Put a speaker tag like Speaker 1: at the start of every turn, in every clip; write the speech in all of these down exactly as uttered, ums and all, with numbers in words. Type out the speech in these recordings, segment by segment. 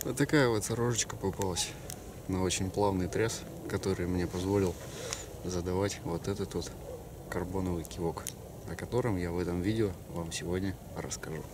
Speaker 1: Вот такая вот сорожечка попалась на очень плавный тряс, который мне позволил задавать вот этот вот карбоновый кивок, о котором я в этом видео вам сегодня расскажу.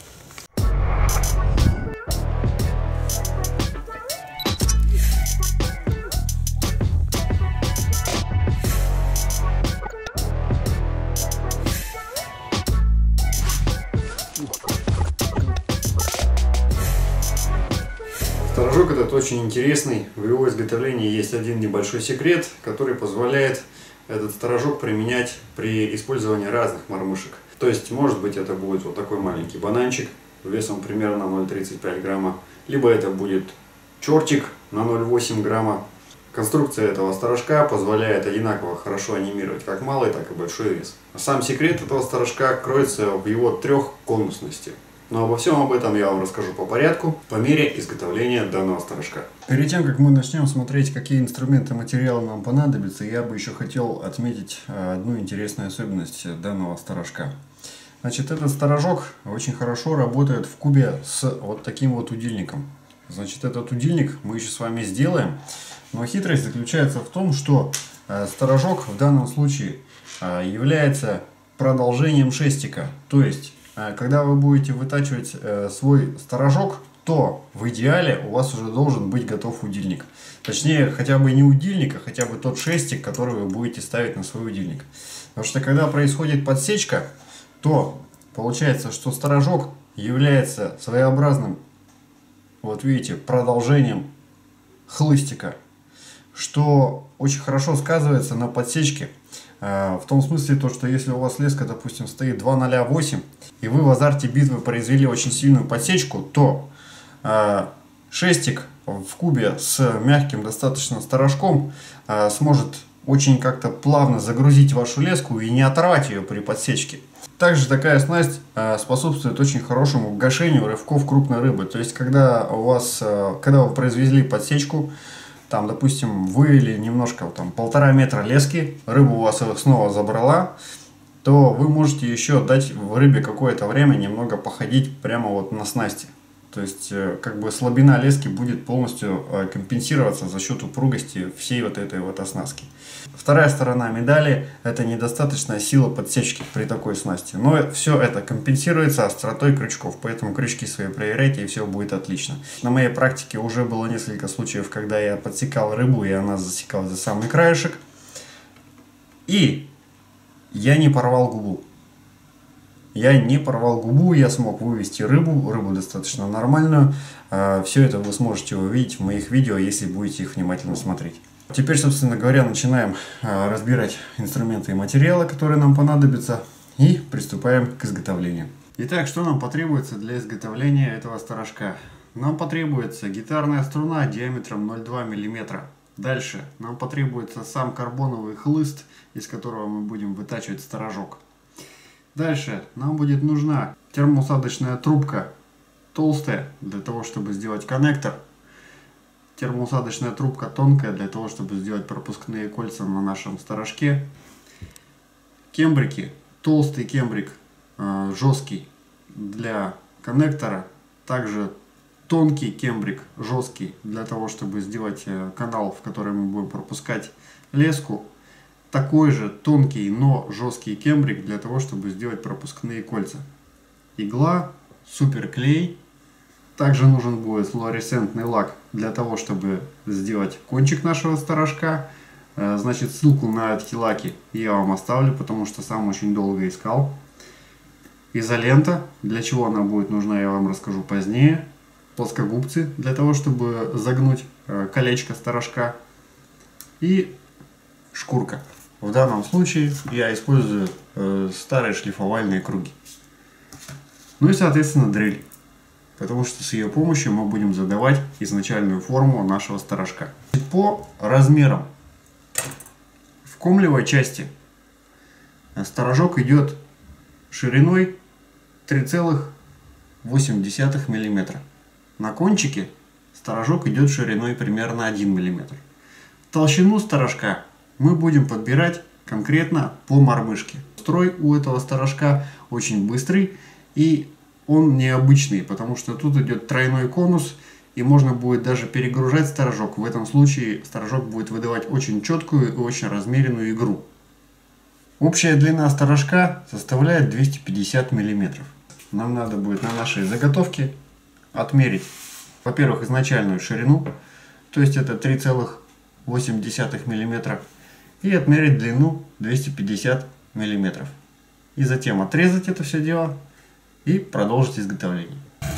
Speaker 1: Сторожок этот очень интересный. В его изготовлении есть один небольшой секрет, который позволяет этот сторожок применять при использовании разных мормышек. То есть, может быть, это будет вот такой маленький бананчик весом примерно ноль целых тридцать пять грамма, либо это будет чертик на ноль целых восемь десятых грамма. Конструкция этого сторожка позволяет одинаково хорошо анимировать как малый, так и большой вес. Сам секрет этого сторожка кроется в его трехконусности. Но обо всем об этом я вам расскажу по порядку, по мере изготовления данного сторожка. Перед тем, как мы начнем смотреть, какие инструменты, материалы нам понадобятся, я бы еще хотел отметить одну интересную особенность данного сторожка. Значит, этот сторожок очень хорошо работает в кубе с вот таким вот удильником. Значит, этот удильник мы еще с вами сделаем, но хитрость заключается в том, что сторожок в данном случае является продолжением шестика, то есть когда вы будете вытачивать э, свой сторожок, то в идеале у вас уже должен быть готов удильник. Точнее, хотя бы не удильник, а хотя бы тот шестик, который вы будете ставить на свой удильник. Потому что когда происходит подсечка, то получается, что сторожок является своеобразным, вот видите, продолжением хлыстика, что очень хорошо сказывается на подсечке. В том смысле, то, что если у вас леска, допустим, стоит два ноль восемь, и вы в азарте битвы произвели очень сильную подсечку, то э, шестик в кубе с мягким достаточно сторожком э, сможет очень как-то плавно загрузить вашу леску и не оторвать ее при подсечке. Также такая снасть э, способствует очень хорошему гашению рывков крупной рыбы. То есть, когда у вас, э, когда вы произвели подсечку, там, допустим, вывели немножко, там, полтора метра лески, рыба у вас их снова забрала, то вы можете еще дать в рыбе какое-то время немного походить прямо вот на снасти. То есть, как бы слабина лески будет полностью компенсироваться за счет упругости всей вот этой вот оснастки. Вторая сторона медали – это недостаточная сила подсечки при такой снасти. Но все это компенсируется остротой крючков, поэтому крючки свои проверяйте, и все будет отлично. На моей практике уже было несколько случаев, когда я подсекал рыбу, и она засекалась за самый краешек. И я не порвал губу. Я не порвал губу, я смог вывести рыбу, рыбу достаточно нормальную. Все это вы сможете увидеть в моих видео, если будете их внимательно смотреть. Теперь, собственно говоря, начинаем разбирать инструменты и материалы, которые нам понадобятся, и приступаем к изготовлению. Итак, что нам потребуется для изготовления этого сторожка? Нам потребуется гитарная струна диаметром ноль целых два миллиметра. Дальше нам потребуется сам карбоновый хлыст, из которого мы будем вытачивать сторожок. Дальше нам будет нужна термоусадочная трубка, толстая, для того, чтобы сделать коннектор. Термоусадочная трубка тонкая, для того, чтобы сделать пропускные кольца на нашем сторожке. Кембрики, толстый кембрик, э, жесткий для коннектора. Также тонкий кембрик, жесткий, для того, чтобы сделать э, канал, в который мы будем пропускать леску. Такой же тонкий, но жесткий кембрик для того, чтобы сделать пропускные кольца. Игла, суперклей. Также нужен будет флуоресцентный лак для того, чтобы сделать кончик нашего сторожка. Значит, ссылку на эти лаки я вам оставлю, потому что сам очень долго искал. Изолента, для чего она будет нужна, я вам расскажу позднее. Плоскогубцы, для того, чтобы загнуть колечко сторожка. И шкурка. В данном случае я использую э, старые шлифовальные круги. Ну и, соответственно, дрель. Потому что с ее помощью мы будем задавать изначальную форму нашего сторожка. По размерам. В комлевой части сторожок идет шириной три целых восемь десятых миллиметра. На кончике сторожок идет шириной примерно один миллиметр. Толщину сторожка мы будем подбирать конкретно по мормышке. Строй у этого сторожка очень быстрый, и он необычный, потому что тут идет тройной конус, и можно будет даже перегружать сторожок. В этом случае сторожок будет выдавать очень четкую и очень размеренную игру. Общая длина сторожка составляет двести пятьдесят миллиметров. Нам надо будет на нашей заготовке отмерить, во-первых, изначальную ширину, то есть это три целых восемь десятых миллиметра, и отмерить длину двести пятьдесят миллиметров. И затем отрезать это все дело и продолжить изготовление.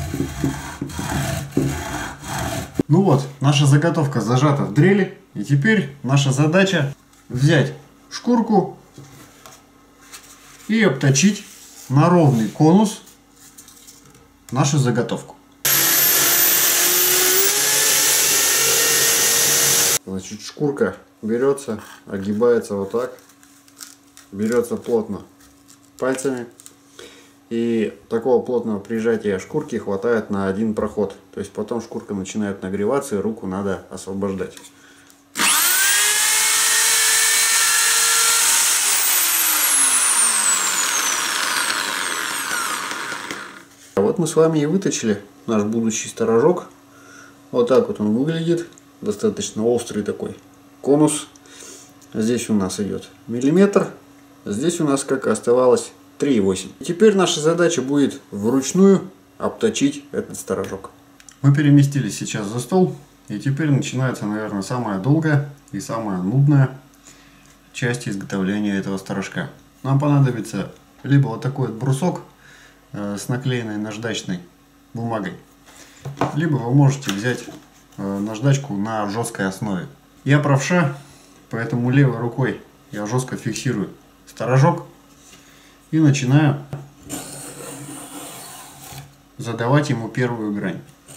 Speaker 1: Ну вот, наша заготовка зажата в дрели, и теперь наша задача взять шкурку и обточить на ровный конус нашу заготовку. Значит, шкурка берется, огибается вот так, берется плотно пальцами, и такого плотного прижатия шкурки хватает на один проход. То есть потом шкурка начинает нагреваться, и руку надо освобождать. А вот мы с вами и выточили наш будущий сторожок. Вот так вот он выглядит. Достаточно острый такой конус. Здесь у нас идет миллиметр. Здесь у нас, как оставалось, три и восемь. Теперь наша задача будет вручную обточить этот сторожок. Мы переместились сейчас за стол. И теперь начинается, наверное, самая долгая и самая нудная часть изготовления этого сторожка. Нам понадобится либо вот такой вот брусок с наклеенной наждачной бумагой, либо вы можете взять наждачку на жесткой основе. Я правша, поэтому левой рукой я жестко фиксирую сторожок и начинаю задавать ему первую грань.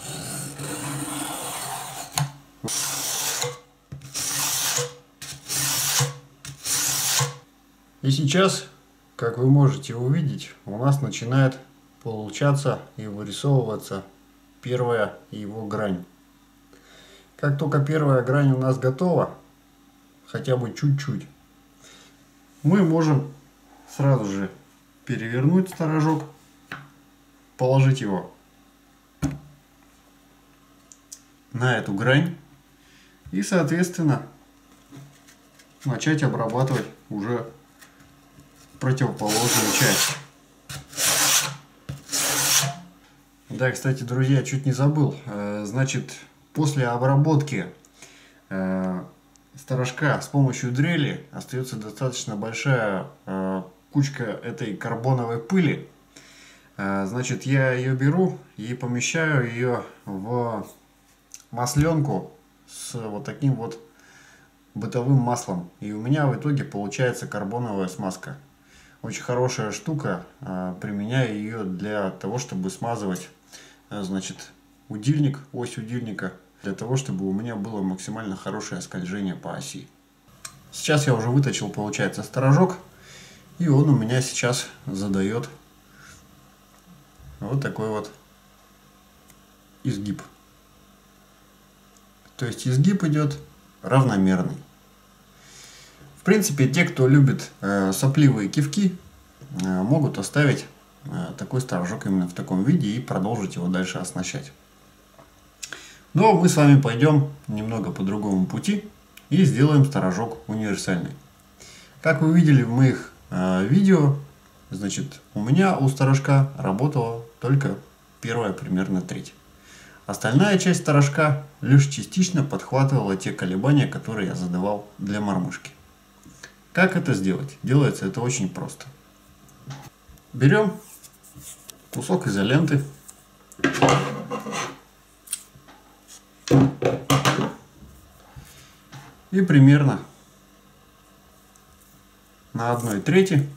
Speaker 1: И сейчас, как вы можете увидеть, у нас начинает получаться и вырисовываться первая его грань. Как только первая грань у нас готова, хотя бы чуть-чуть, мы можем сразу же перевернуть сторожок, положить его на эту грань и, соответственно, начать обрабатывать уже противоположную часть. Да, кстати, друзья, чуть не забыл. Значит, после обработки э, сторожка с помощью дрели остается достаточно большая э, кучка этой карбоновой пыли. Э, значит, я ее беру и помещаю ее в масленку с вот таким вот бытовым маслом. И у меня в итоге получается карбоновая смазка. Очень хорошая штука. Э, применяю ее для того, чтобы смазывать, э, значит, удильник, ось удильника, для того, чтобы у меня было максимально хорошее скольжение по оси. Сейчас я уже выточил, получается, сторожок, и он у меня сейчас задает вот такой вот изгиб. То есть изгиб идет равномерный. В принципе, те, кто любит э, сопливые кивки, э, могут оставить э, такой сторожок именно в таком виде и продолжить его дальше оснащать. Но мы с вами пойдем немного по другому пути и сделаем сторожок универсальный. Как вы видели в моих э, видео, значит, у меня у сторожка работала только первая примерно треть. Остальная часть сторожка лишь частично подхватывала те колебания, которые я задавал для мормышки. Как это сделать? Делается это очень просто. Берем кусок изоленты. И примерно на одной трети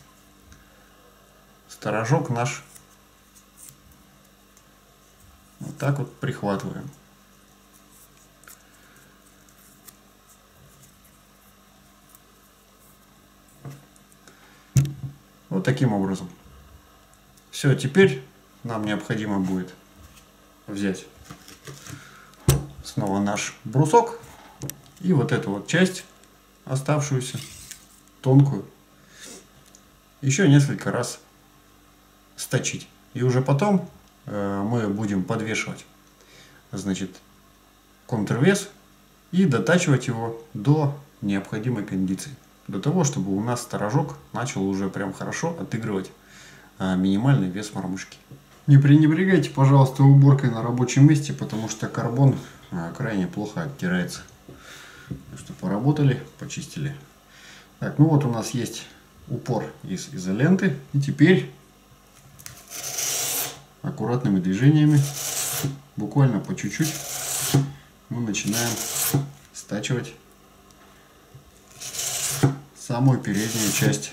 Speaker 1: сторожок наш вот так вот прихватываем. Вот таким образом. Все, теперь нам необходимо будет взять снова наш брусок и вот эту вот часть, оставшуюся, тонкую, еще несколько раз сточить. И уже потом э, мы будем подвешивать значит, контрвес и дотачивать его до необходимой кондиции. До того, чтобы у нас сторожок начал уже прям хорошо отыгрывать а, минимальный вес мормышки. Не пренебрегайте, пожалуйста, уборкой на рабочем месте, потому что карбон а, крайне плохо оттирается. Так что поработали, почистили. Так, ну вот у нас есть упор из изоленты. И теперь аккуратными движениями, буквально по чуть-чуть, мы начинаем стачивать самую переднюю часть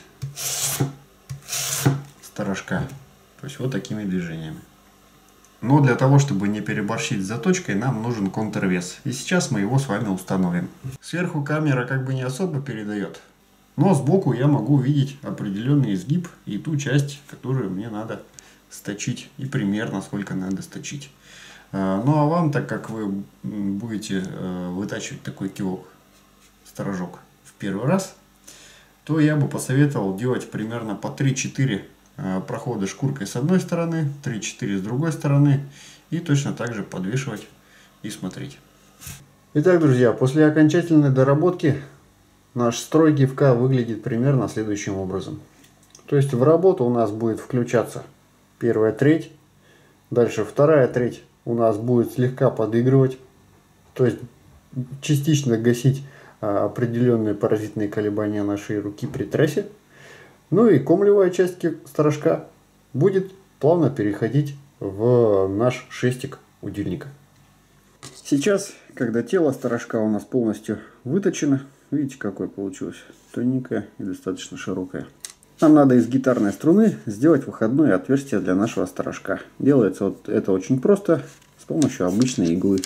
Speaker 1: сторожка. То есть вот такими движениями. Но для того, чтобы не переборщить с заточкой, нам нужен контрвес. И сейчас мы его с вами установим. Сверху камера как бы не особо передает. Но сбоку я могу увидеть определенный изгиб и ту часть, которую мне надо сточить. И примерно сколько надо сточить. Ну а вам, так как вы будете вытачивать такой кивок, сторожок в первый раз, то я бы посоветовал делать примерно по три-четыре прохода шкуркой с одной стороны, три-четыре с другой стороны, и точно так же подвешивать и смотреть. Итак, друзья, после окончательной доработки наш строй кивка выглядит примерно следующим образом. То есть в работу у нас будет включаться первая треть, дальше вторая треть у нас будет слегка подыгрывать, то есть частично гасить определенные паразитные колебания нашей руки при трессе. Ну и комлевая часть сторожка будет плавно переходить в наш шестик удильника. Сейчас, когда тело сторожка у нас полностью выточено, видите, какое получилось? Тоненькое и достаточно широкое. Нам надо из гитарной струны сделать выходное отверстие для нашего сторожка. Делается вот это очень просто, с помощью обычной иглы.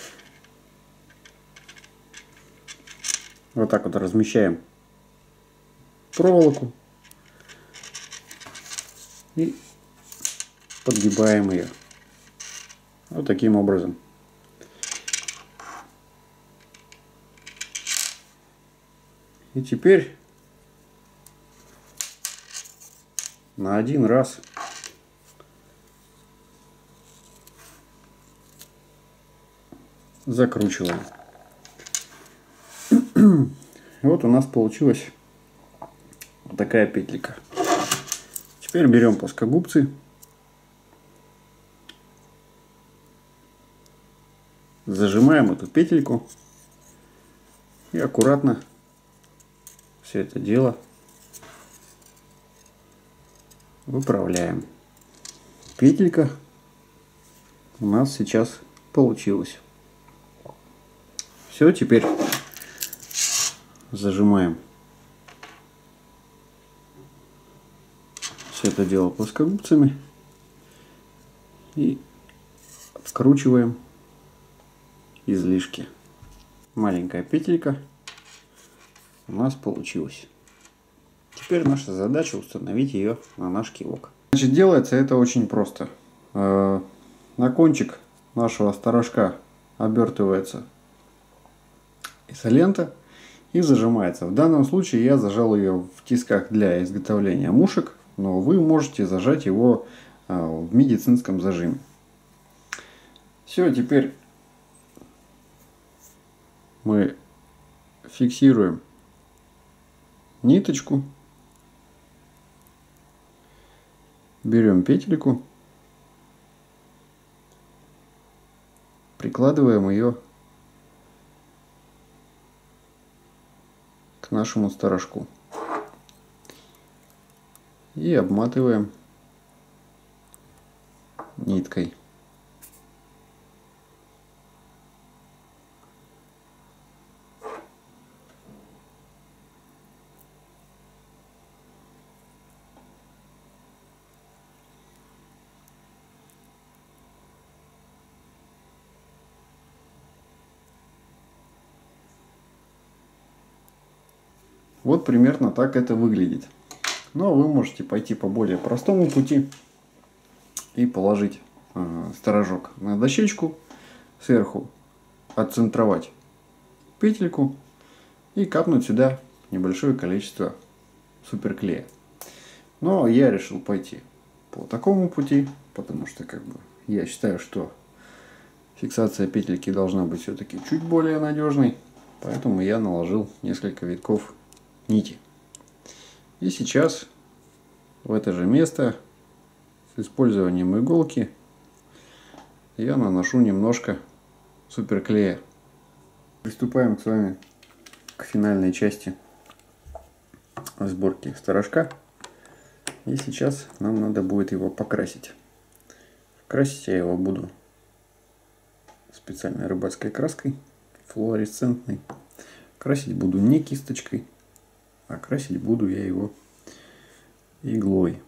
Speaker 1: Вот так вот размещаем проволоку и подгибаем ее вот таким образом. И теперь на один раз закручиваем. Вот у нас получилась вот такая петелька. Теперь берем плоскогубцы, зажимаем эту петельку и аккуратно все это дело выправляем. Петелька у нас сейчас получилась. Все, теперь зажимаем все это дело плоскогубцами и откручиваем излишки. Маленькая петелька у нас получилась. Теперь наша задача установить ее на наш кивок. Значит, делается это очень просто. На кончик нашего сторожка обертывается изолента и зажимается. В данном случае я зажал ее в тисках для изготовления мушек, но вы можете зажать его в медицинском зажиме. Все, теперь мы фиксируем ниточку, берем петельку, прикладываем ее к нашему сторожку и обматываем ниткой. Вот примерно так это выглядит. Но вы можете пойти по более простому пути и положить э, сторожок на дощечку, сверху отцентровать петельку и капнуть сюда небольшое количество суперклея. Но я решил пойти по такому пути, потому что как бы я считаю, что Фиксация петельки должна быть все-таки чуть более надежной, поэтому я наложил несколько витков нити. И сейчас в это же место с использованием иголки я наношу немножко суперклея. Приступаем с вами к финальной части сборки сторожка. И сейчас нам надо будет его покрасить. Красить я его буду специальной рыбацкой краской, флуоресцентной. Красить буду не кисточкой, а красить буду я его иглой.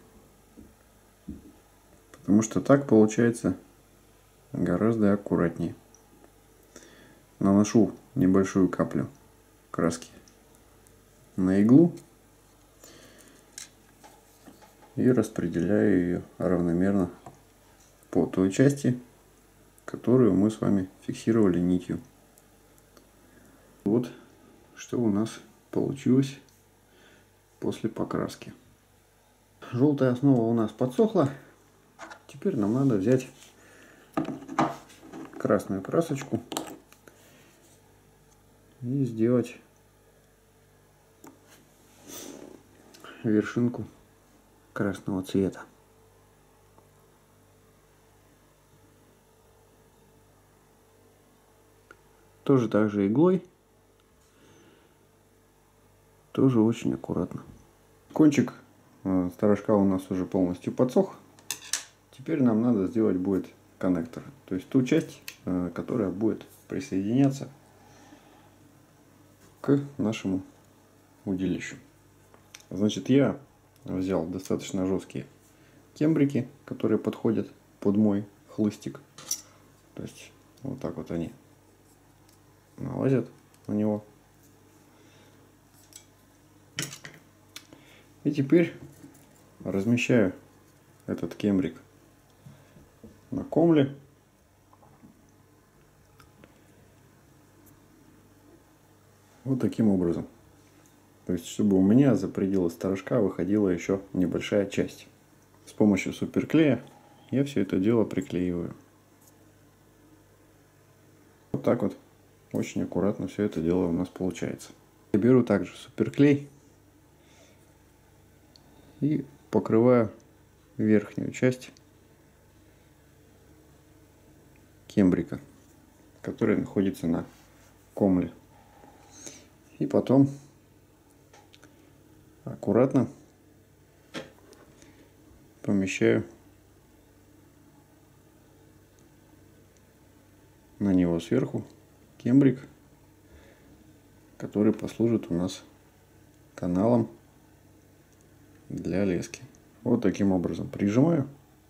Speaker 1: Потому что так получается гораздо аккуратнее. Наношу небольшую каплю краски на иглу и распределяю ее равномерно по той части, которую мы с вами фиксировали нитью. Вот что у нас получилось после покраски. Желтая основа у нас подсохла. Теперь нам надо взять красную красочку и сделать вершинку красного цвета. Тоже так же иглой, тоже очень аккуратно. Кончик сторожка у нас уже полностью подсох. Теперь нам надо сделать будет коннектор, то есть ту часть, которая будет присоединяться к нашему удилищу. Значит, я взял достаточно жесткие кембрики, которые подходят под мой хлыстик. То есть вот так вот они налазят на него. И теперь размещаю этот кембрик на комле. Вот таким образом. То есть, чтобы у меня за пределы сторожка выходила еще небольшая часть. С помощью суперклея я все это дело приклеиваю. Вот так вот. Очень аккуратно все это дело у нас получается. Я беру также суперклей и покрываю верхнюю часть кембрика, который находится на комле. И потом аккуратно помещаю на него сверху кембрик, который послужит у нас каналом для лески. Вот таким образом прижимаю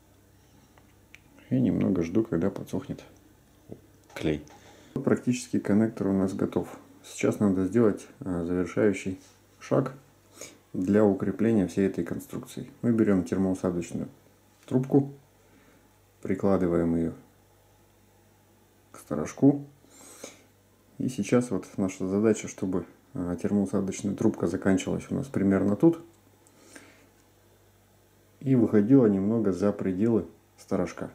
Speaker 1: и немного жду, когда подсохнет клей. Практически коннектор у нас готов. Сейчас надо сделать завершающий шаг для укрепления всей этой конструкции. Мы берем термоусадочную трубку, прикладываем ее к сторожку. И сейчас вот наша задача, чтобы термоусадочная трубка заканчивалась у нас примерно тут и выходила немного за пределы сторожка.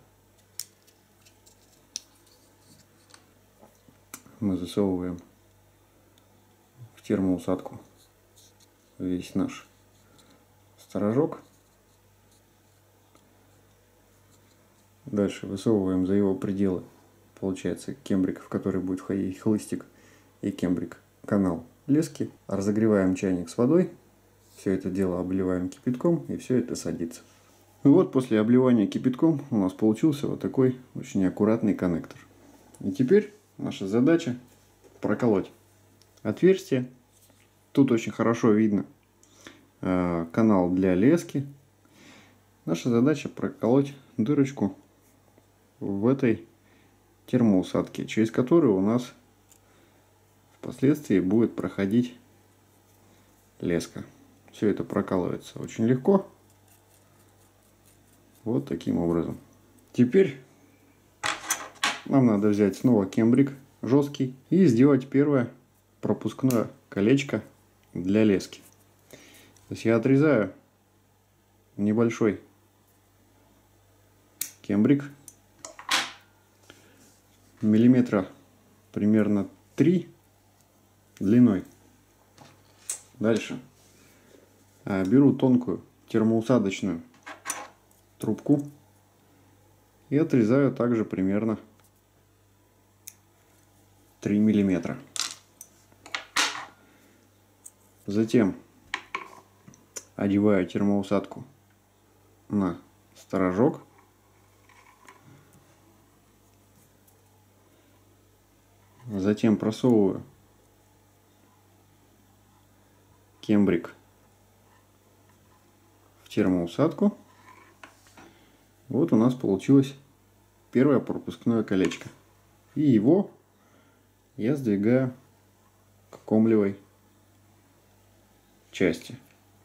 Speaker 1: Мы засовываем в термоусадку весь наш сторожок. Дальше высовываем за его пределы, получается, кембрик, в который будет входить хлыстик, и кембрик канал лески. Разогреваем чайник с водой. Все это дело обливаем кипятком, и все это садится. И вот после обливания кипятком у нас получился вот такой очень аккуратный коннектор. И теперь наша задача проколоть отверстие. Тут очень хорошо видно э, канал для лески. Наша задача проколоть дырочку в этой термоусадке, через которую у нас впоследствии будет проходить леска. Все это прокалывается очень легко. Вот таким образом. Теперь нам надо взять снова кембрик жесткий и сделать первое пропускное колечко для лески. То есть я отрезаю небольшой кембрик, миллиметра примерно три длиной. Дальше беру тонкую термоусадочную трубку и отрезаю также примерно три миллиметра. Затем одеваю термоусадку на сторожок. Затем просовываю кембрик в термоусадку. Вот у нас получилось первое пропускное колечко. И его я сдвигаю к комлевой части.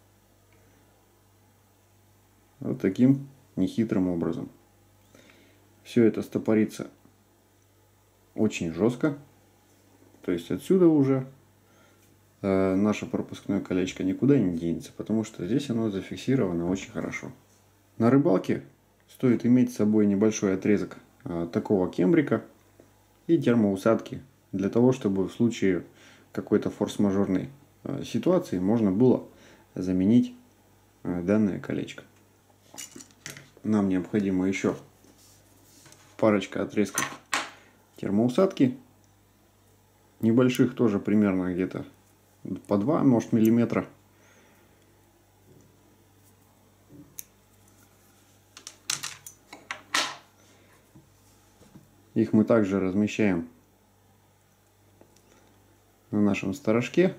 Speaker 1: Вот таким нехитрым образом. Все это стопорится очень жестко. То есть отсюда уже э, наше пропускное колечко никуда не денется, потому что здесь оно зафиксировано очень хорошо. На рыбалке стоит иметь с собой небольшой отрезок э, такого кембрика и термоусадки, для того, чтобы в случае какой-то форс-мажорной э, ситуации можно было заменить э, данное колечко. Нам необходимо еще парочка отрезков термоусадки. Небольших тоже примерно где-то по два, может, миллиметра. Их мы также размещаем на нашем сторожке.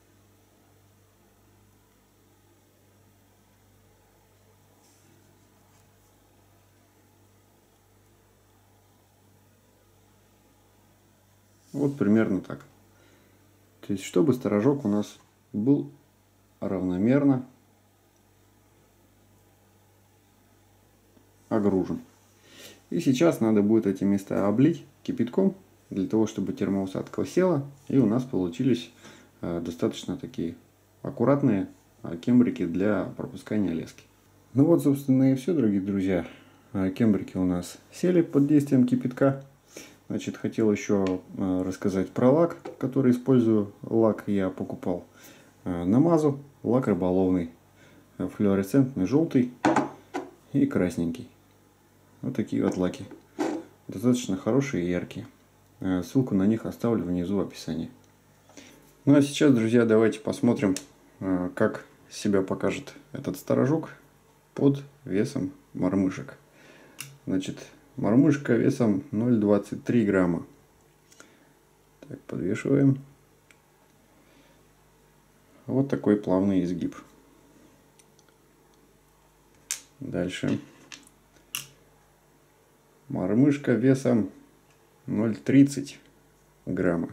Speaker 1: Вот примерно так. То есть, чтобы сторожок у нас был равномерно огружен. И сейчас надо будет эти места облить кипятком, для того, чтобы термоусадка села, и у нас получились достаточно такие аккуратные кембрики для пропускания лески. Ну вот, собственно, и все, дорогие друзья. Кембрики у нас сели под действием кипятка. Значит, хотел еще рассказать про лак, который использую. Лак я покупал на Мазу. Лак рыболовный. Флуоресцентный, желтый и красненький. Вот такие вот лаки. Достаточно хорошие и яркие. Ссылку на них оставлю внизу в описании. Ну а сейчас, друзья, давайте посмотрим, как себя покажет этот сторожок под весом мормышек. Значит, мормышка весом ноль целых двадцать три грамма. Так, подвешиваем. Вот такой плавный изгиб. Дальше. Мормышка весом ноль целых тридцать грамма.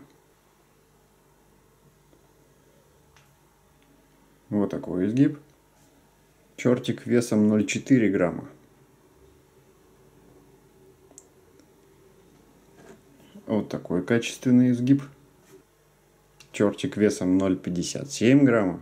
Speaker 1: Вот такой изгиб. Чертик весом ноль целых четыре грамма. Вот такой качественный изгиб. Чертик весом ноль целых пятьдесят семь грамма.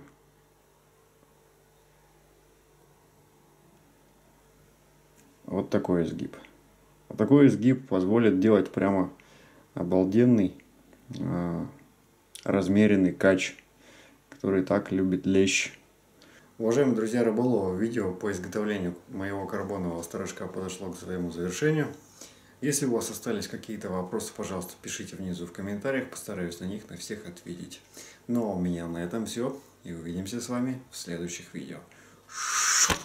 Speaker 1: Вот такой изгиб. Вот такой изгиб позволит делать прямо обалденный, э, размеренный кач, который так любит лещ. Уважаемые друзья рыболовы, видео по изготовлению моего карбонового сторожка подошло к своему завершению. Если у вас остались какие-то вопросы, пожалуйста, пишите внизу в комментариях, постараюсь на них на всех ответить. Ну а у меня на этом все, и увидимся с вами в следующих видео.